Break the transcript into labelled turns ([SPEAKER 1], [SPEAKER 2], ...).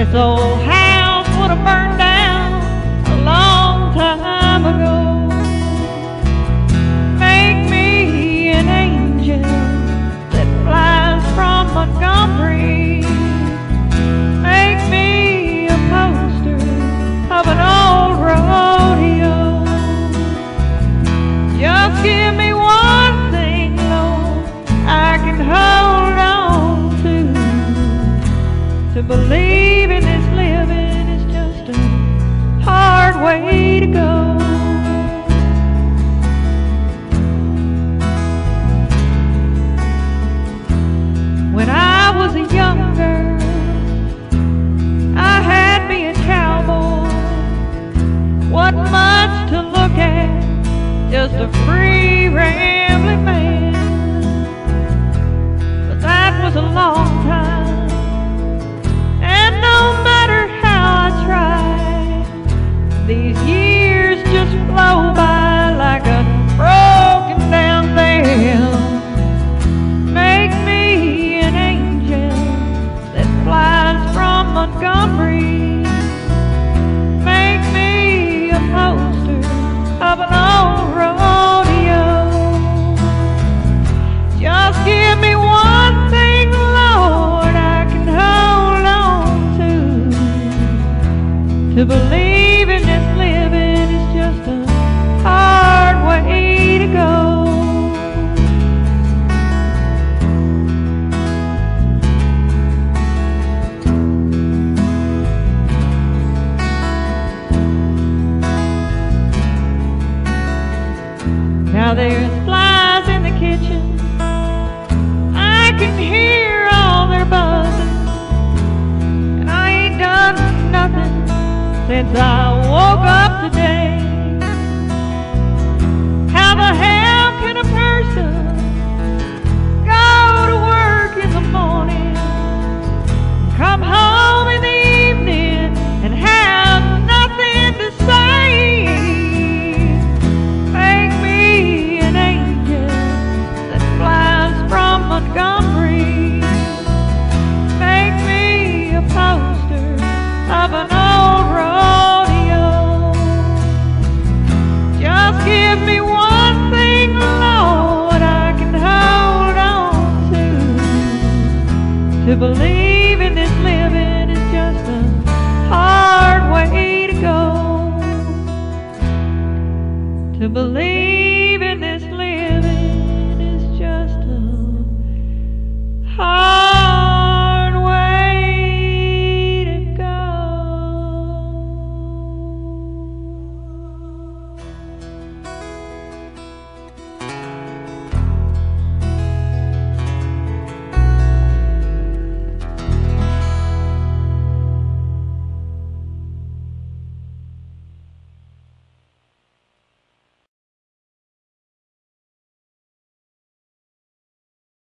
[SPEAKER 1] This old house would have burned down a long time ago. Make me an angel that flies from Montgomery. Make me a poster of an old rodeo. Just give me one thing, Lord, I can hold on to believe in this living is just a hard way to go. When I was a young girl, I had me a cowboy. Wasn't much to look at, just a free rambling man. But that was a long time, and no matter how I tried, these years just flow by like a broken down bell. Make me an angel that flies from Montgomery. Make me a poster of an old rodeo. Just give me one thing, Lord, I can hold on to believe in this living is just a hard way to go. Now there's flies in the kitchen, I can hear all their buzzing, and I ain't done nothing since I woke up today. How the hell can a person go to work in the morning, come home